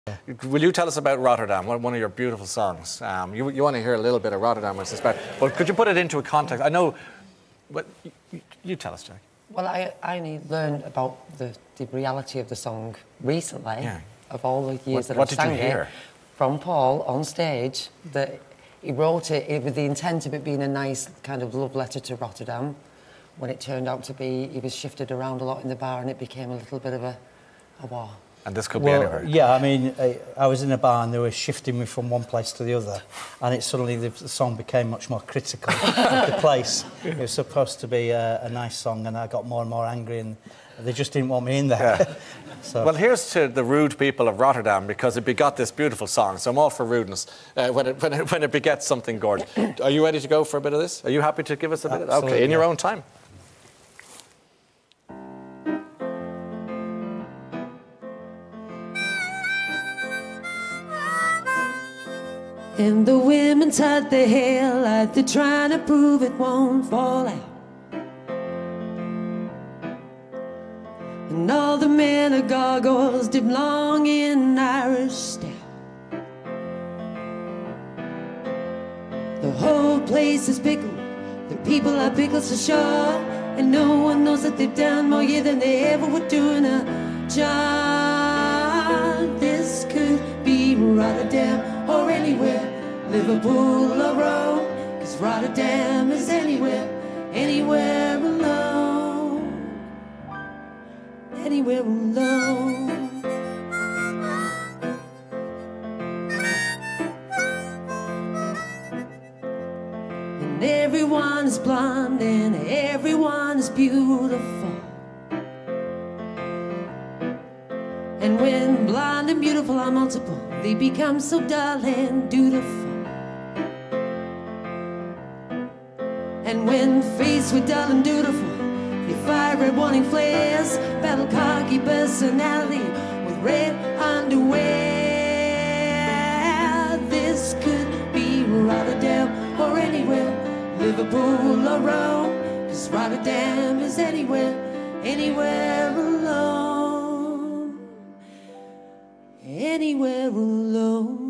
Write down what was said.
Will you tell us about Rotterdam, one of your beautiful songs? You want to hear a little bit of Rotterdam, which is about, but could you put it into a context? I know, but you tell us, Jack. Well, I only learned about the reality of the song recently, of all the years that I've sang it, from Paul on stage, that he wrote it with the intent of it being a nice kind of love letter to Rotterdam. When it turned out to be, he was shifted around a lot in the bar and it became a little bit of a war. And this could be anywhere. Yeah, I mean, I was in a bar and they were shifting me from one place to the other, and it suddenly the song became much more critical of the place. It was supposed to be a nice song, and I got more and more angry, and they just didn't want me in there. Yeah. So. Well, here's to the rude people of Rotterdam, because it begot this beautiful song. So I'm all for rudeness when it begets something gorgeous. Are you ready to go for a bit of this? Are you happy to give us a bit of it? Okay, in your own time. And the women tied their hair like they're trying to prove it won't fall out. And all the men are gargoyles dipped long in Irish stout. The whole place is pickled, the people are pickled so sure, and no one knows that they've done more year than they ever would do in a job. This could be Rotterdam or anywhere, Liverpool or Rome, 'cause Rotterdam is anywhere, anywhere alone, anywhere alone. And everyone is blonde and everyone is beautiful. And when blonde and beautiful are multiple, they become so dull and dutiful. And when faced with dull and dutiful, they fire red warning flares, battle cocky personality with red underwear. This could be Rotterdam or anywhere, Liverpool or Rome, 'cause Rotterdam is anywhere, anywhere alone, anywhere alone.